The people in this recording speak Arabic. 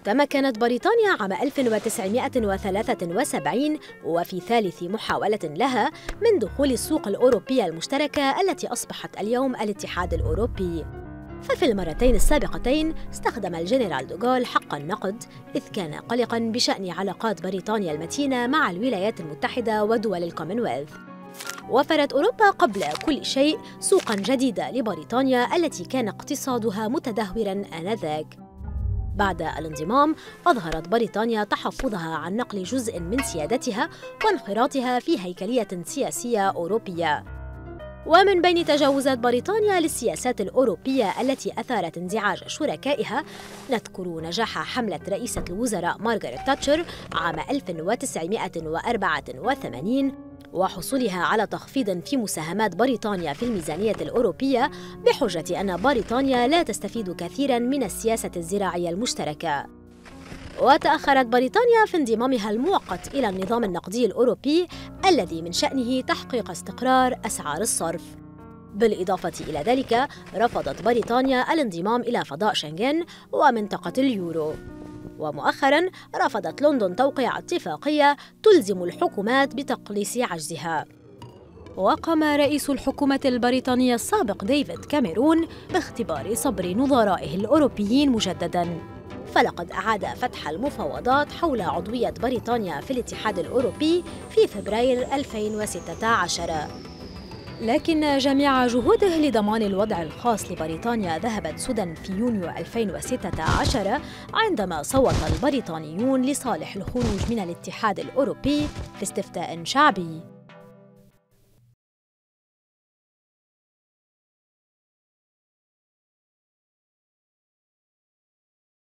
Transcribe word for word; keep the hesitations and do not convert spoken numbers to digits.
تمكنت بريطانيا عام ألف وتسعمائة وثلاثة وسبعين وفي ثالث محاولة لها من دخول السوق الأوروبية المشتركة التي أصبحت اليوم الاتحاد الأوروبي. ففي المرتين السابقتين استخدم الجنرال دوغول حق النقد، إذ كان قلقاً بشأن علاقات بريطانيا المتينة مع الولايات المتحدة ودول الكومنولث. وفرت أوروبا قبل كل شيء سوقاً جديدة لبريطانيا التي كان اقتصادها متدهوراً آنذاك. بعد الانضمام أظهرت بريطانيا تحفظها عن نقل جزء من سيادتها وانخراطها في هيكلية سياسية أوروبية. ومن بين تجاوزات بريطانيا للسياسات الأوروبية التي أثارت انزعاج شركائها نذكر نجاح حملة رئيسة الوزراء مارغريت تاتشر عام ألف وتسعمائة وأربعة وثمانين وحصولها على تخفيض في مساهمات بريطانيا في الميزانية الأوروبية بحجة أن بريطانيا لا تستفيد كثيراً من السياسة الزراعية المشتركة. وتأخرت بريطانيا في انضمامها المؤقت إلى النظام النقدي الأوروبي الذي من شأنه تحقيق استقرار أسعار الصرف. بالإضافة إلى ذلك رفضت بريطانيا الانضمام إلى فضاء شنغن ومنطقة اليورو. ومؤخراً رفضت لندن توقيع اتفاقية تلزم الحكومات بتقليص عجزها. وقام رئيس الحكومة البريطانية السابق ديفيد كاميرون باختبار صبر نظرائه الأوروبيين مجدداً، فلقد أعاد فتح المفاوضات حول عضوية بريطانيا في الاتحاد الأوروبي في فبراير ألفين وستة عشر. لكن جميع جهوده لضمان الوضع الخاص لبريطانيا ذهبت سدى في يونيو ألفين وستة عشر عندما صوت البريطانيون لصالح الخروج من الاتحاد الأوروبي في استفتاء شعبي.